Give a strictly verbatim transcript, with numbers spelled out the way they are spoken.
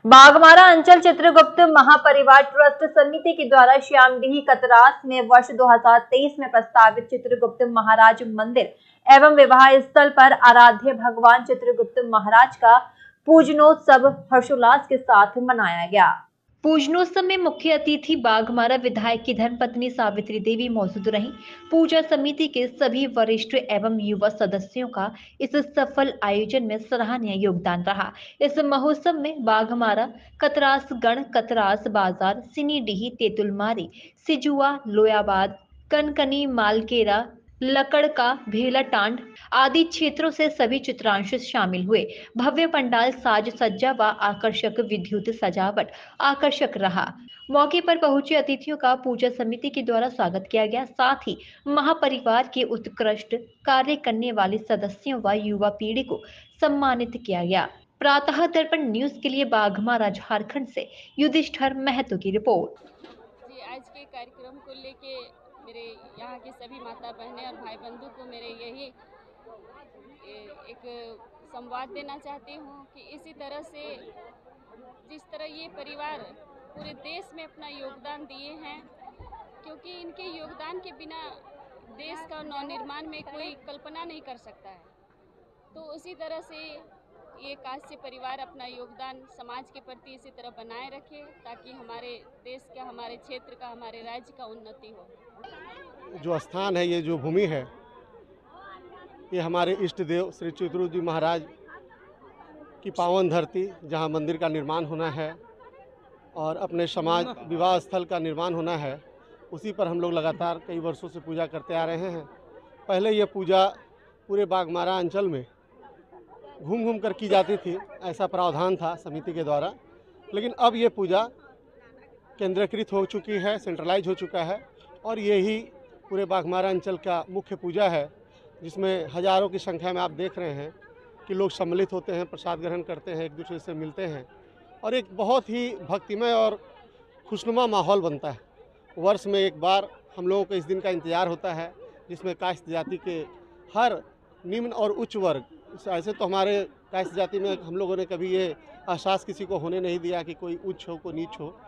बाघमारा अंचल चित्रगुप्त महापरिवार ट्रस्ट समिति के द्वारा श्यामडीह कतरास में वर्ष दो हज़ार तेईस में प्रस्तावित चित्रगुप्त महाराज मंदिर एवं विवाह स्थल पर आराध्य भगवान चित्रगुप्त महाराज का पूजनोत्सव हर्षोल्लास के साथ मनाया गया। पूजनोत्सव में मुख्य अतिथि बाघमारा विधायक की धर्मपत्नी सावित्री देवी मौजूद रहीं। पूजा समिति के सभी वरिष्ठ एवं युवा सदस्यों का इस सफल आयोजन में सराहनीय योगदान रहा। इस महोत्सव में बाघमारा, कतरास गण, कतरास बाजार, सिनीडीह, तेतुलमारी, सिजुआ, लोयाबाद, कनकनी, मालकेरा, लकड़का, भेलाटांड आदि क्षेत्रों से सभी चित्रांश शामिल हुए। भव्य पंडाल, साज सज्जा व आकर्षक विद्युत सजावट आकर्षक रहा। मौके पर पहुंचे अतिथियों का पूजा समिति के द्वारा स्वागत किया गया। साथ ही महापरिवार के उत्कृष्ट कार्य करने वाले सदस्यों व युवा पीढ़ी को सम्मानित किया गया। प्रातः दर्पण न्यूज के लिए बाघमारा झारखंड से युधिष्ठिर महतो की रिपोर्ट। जी, आज के कार्यक्रम को लेके मेरे यहाँ के सभी माता बहनें और भाई बंधु को मेरे यही एक संवाद देना चाहती हूँ कि इसी तरह से जिस तरह ये परिवार पूरे देश में अपना योगदान दिए हैं, क्योंकि इनके योगदान के बिना देश का नवनिर्माण में कोई कल्पना नहीं कर सकता है। तो उसी तरह से ये काश्य परिवार अपना योगदान समाज के प्रति इसी तरह बनाए रखे ताकि हमारे देश का, हमारे क्षेत्र का, हमारे राज्य का उन्नति हो। जो स्थान है, ये जो भूमि है, ये हमारे इष्ट देव श्री चित्रगुप्त जी महाराज की पावन धरती, जहाँ मंदिर का निर्माण होना है और अपने समाज विवाह स्थल का निर्माण होना है, उसी पर हम लोग लगातार कई वर्षों से पूजा करते आ रहे हैं। पहले ये पूजा पूरे बाघमारा अंचल में घूम घूम कर की जाती थी, ऐसा प्रावधान था समिति के द्वारा, लेकिन अब ये पूजा केंद्रीकृत हो चुकी है, सेंट्रलाइज हो चुका है और यही पूरे बाघमारा अंचल का मुख्य पूजा है, जिसमें हज़ारों की संख्या में आप देख रहे हैं कि लोग सम्मिलित होते हैं, प्रसाद ग्रहण करते हैं, एक दूसरे से मिलते हैं और एक बहुत ही भक्तिमय और खुशनुमा माहौल बनता है। वर्ष में एक बार हम लोगों को इस दिन का इंतज़ार होता है, जिसमें काश्त जाति के हर निम्न और उच्च वर्ग, ऐसे तो हमारे काश्त जाति में हम लोगों ने कभी ये एहसास किसी को होने नहीं दिया कि कोई उच्च हो, कोई नीच हो,